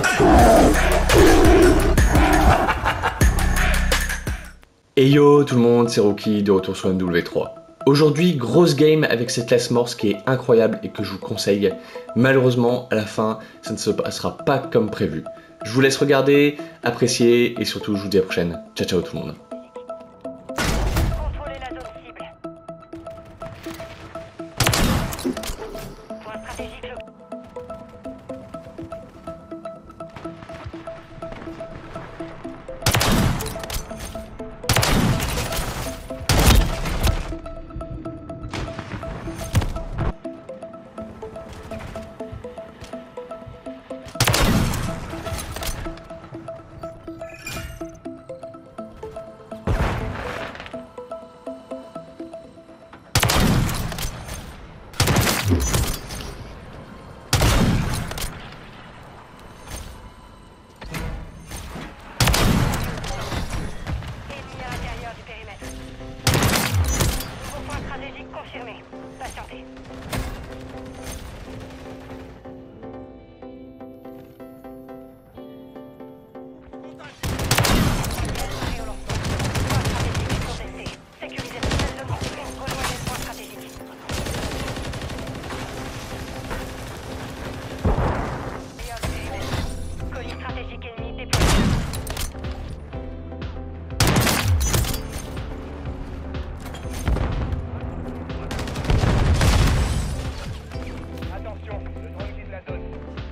Hey yo tout le monde, c'est Rookie de retour sur MW3. Aujourd'hui, grosse game avec cette classe morse qui est incroyable et que je vous conseille. Malheureusement, à la fin, ça ne se passera pas comme prévu. Je vous laisse regarder, apprécier et surtout, je vous dis à la prochaine. Ciao ciao tout le monde. Contrôlez la zone cible. Point stratégique le... Ennemi à l'intérieur du périmètre. Nouveau point stratégique confirmé. Patientez. Préparé au lancement. Point stratégique contesté. Sécurisez la seule zone cible. Rejoignez le point stratégique. Meilleur du périmètre. Colis stratégique ennemi déployé. Attention, le drone quitte la zone.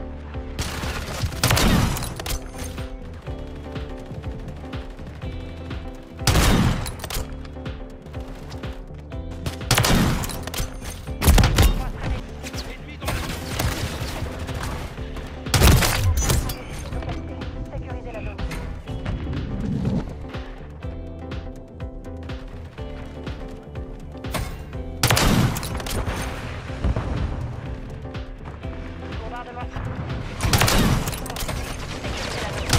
Sécurisez la zone. Bombardement. Sécurisez la zone.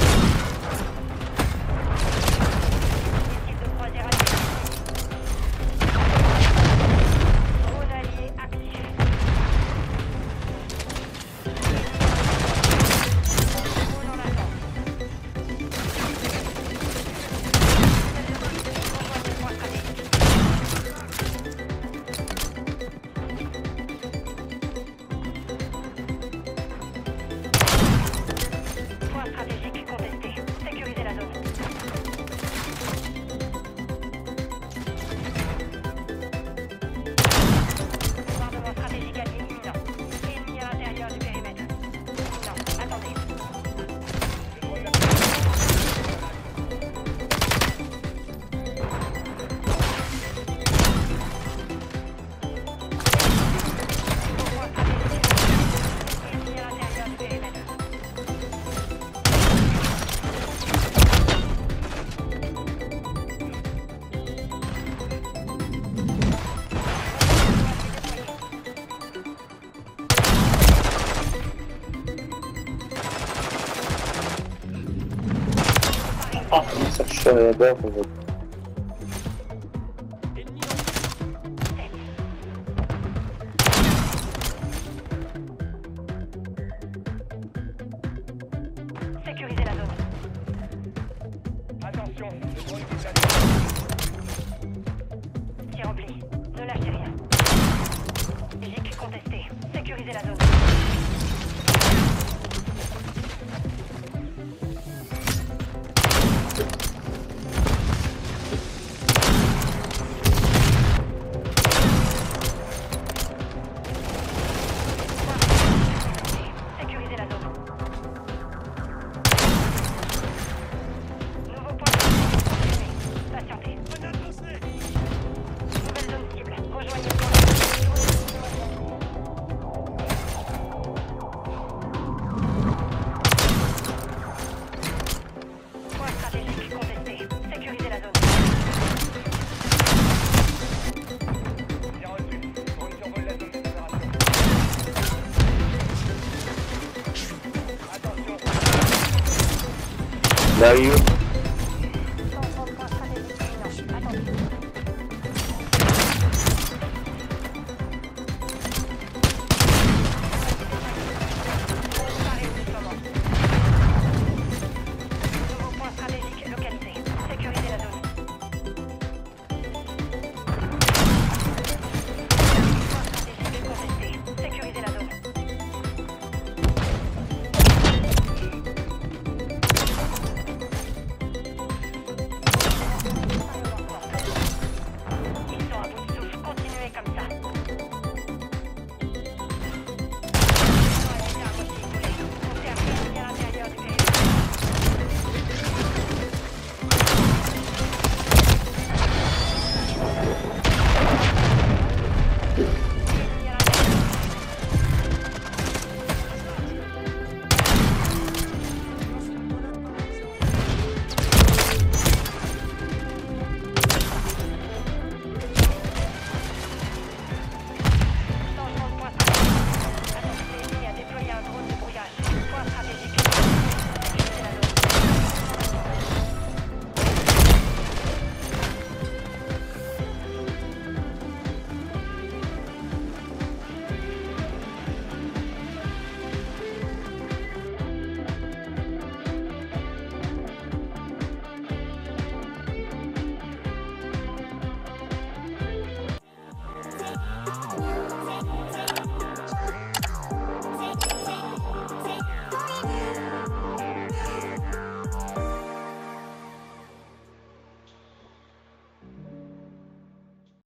Missile de croisière allié. Drone allié actif. Drone en attente. Rejoignez le point stratégique. Point stratégique contesté. Sécurisez la zone. Bombardement stratégique allié imminent. Ennemi à l'intérieur du périmètre. Imminent. Attendez. Point stratégique. Ennemi à l'intérieur du périmètre. Ah, ça tue à la barre, en fait. Sécurisez la zone. Attention, le drone quitte la zone. C'est rempli. Ne lâchez rien. Stratégique contesté. Sécurisez la zone. Sécurisez la zone. Nouveau point stratégique confirmé. Patientez. Nouvelle zone cible. Rejoignez le point stratégique. Point stratégique contesté. Sécurisez la zone. Bien reçu. Drone survole la zone d'opération. Attention. Là, il